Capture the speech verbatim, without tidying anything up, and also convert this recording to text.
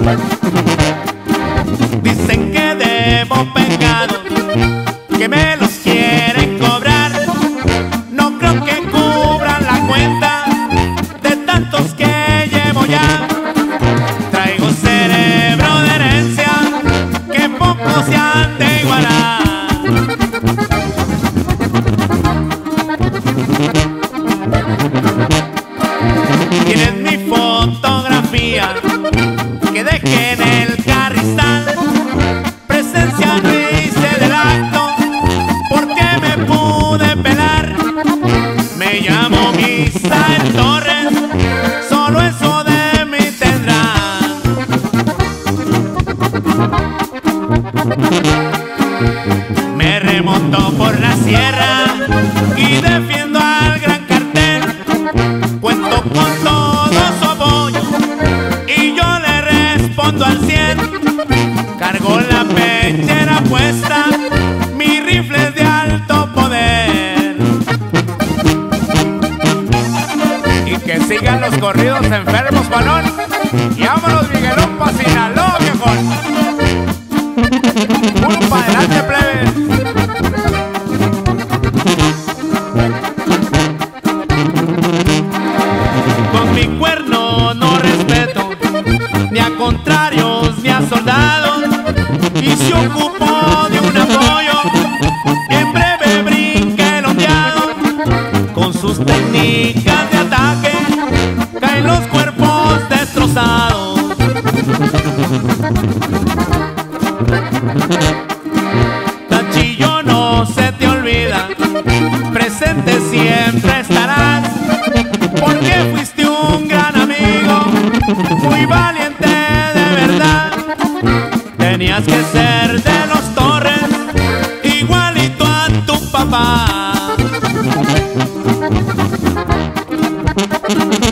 Dicen que debo pecados, que me los quieren cobrar. No creo que cubran la cuenta de tantos que llevo ya. Traigo cerebro de herencia que pocos se han de igualar. Tienen mi fotografía que dejé en el carrizal. Presencia no hice del acto porque me pude pelar. Me llamo Misael Torres, solo eso de mí tendrán. Me remonto por la sierra y defiendo al gran cartel. Cuento con todo su apoyo y yo le respondo al cien. Cargo la pechera puesta, mi rifle es de alto poder. Y que sigan los corridos enfermos, balón. Y vámonos, Miguelón, pa' Sinaloa, viejón. Uno pa' adelante, plebe. Con mi cuerno no respeto ni a contrarios ni a soldados, y se ocupó de un apoyo y en breve brinca el ondeado. Con sus técnicas de ataque caen los cuerpos destrozados. Tachillo, no se te olvida, presente siempre estarás, porque fuiste un gran amigo, muy valiente de verdad. Tenías que ser de los Torres, igualito a tu papá.